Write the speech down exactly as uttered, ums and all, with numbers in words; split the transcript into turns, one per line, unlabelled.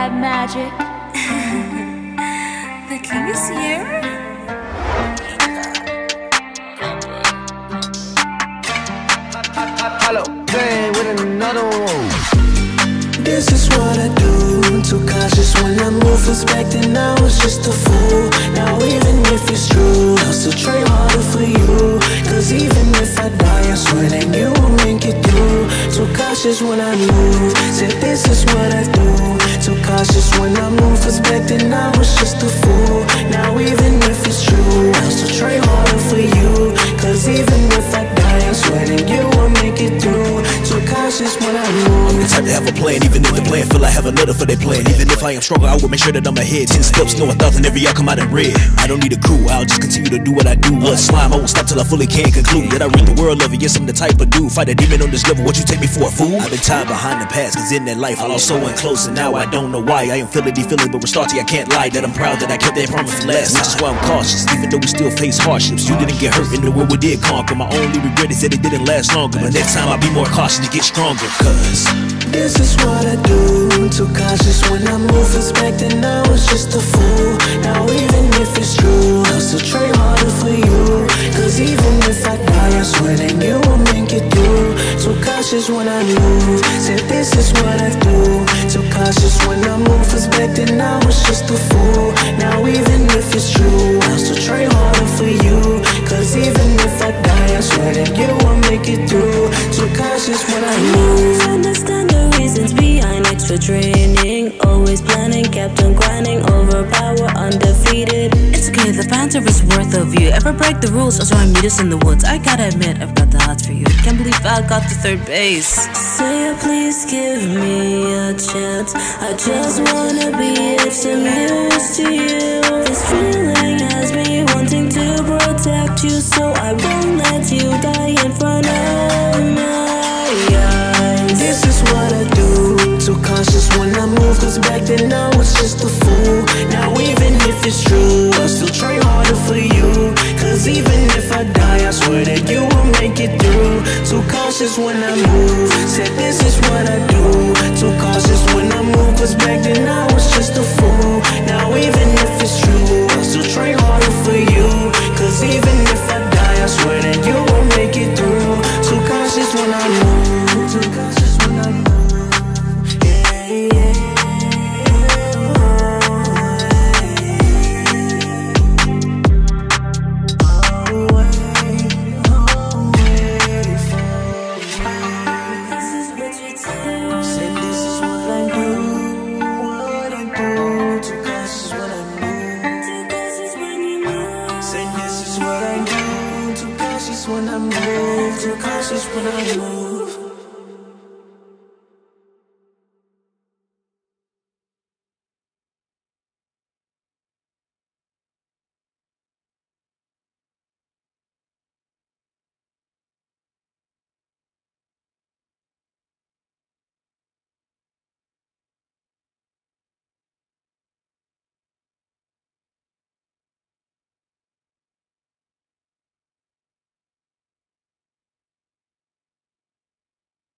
that magic.
The king is here?
Hollowplain with another one.
This is what I do. Too cautious when I move, expecting I was just a fool. Now even if it's true, I'll still try harder for you. Cause even if I die, I swear that you will make it through. Too cautious when I move, said this is what I do. Too cautious when I move, expecting I was just a fool. Now even if it's true, I'll still try harder for you. Cause even if I die, I swear that you will make it through. Too cautious when I move.
I'm the type to have a plan, even if the plan feel I have another for their plan. Even if I am stronger, I will make sure that I'm ahead. Ten steps, no a thousand, every outcome out in red. I don't need a crew, I'll just continue to do what I do. What slime, I won't stop till I fully can conclude that I read the world of it. Yes, I'm the type of dude, fight a demon on this level. What you take me for a fool? I've been tied behind the past, cause in that life I lost so and close, and now I don't know why. I am feeling the feeling, but Ristarte, I can't lie that I'm proud that I kept that promise last time. Which is why I'm cautious, even though we still face hardships. You didn't get hurt in the world we did conquer. My only regret is that it didn't last longer. But next time I'll be more cautious to get stronger. Cause
this is what I do. Too cautious when I move, expecting I was just a fool. Now even if it's true, I'll still try harder for you. Cause even if I die, I swear that you will make it through. Too cautious when I move, said this is what I do. Too cautious when I move, expecting I was just a fool. Now even if it's true, I'll still try harder for you. Cause even if I die, I swear that you will make it through. Too cautious when I move.
Understand the reasons behind extra training. Always planning, kept on grinding, overpower, undefeated. It's okay, the banter is worth of you. Ever break the rules or join meet us in the woods? I gotta admit, I've got the hots for you. Can't believe I got to third base. Say please give me a chance. I just wanna be of some use to you. This feeling has me wanting to protect you, so I won't let you die in front of my eyes.
This is what I do. Too cautious when I move, cause back then I was just a fool. Now even if it's true, I'll still try harder for you. Cause even if I die, I swear that you will make it through. Too cautious when I move, said this is what I do. Too cautious when I move, cause back then I was just a fool. Now even if it's true, I'll still try harder for you. Cause even if I die, I swear that you will make it through. Too cautious when I move, too cautious when I move. When I move, too cautious when I move.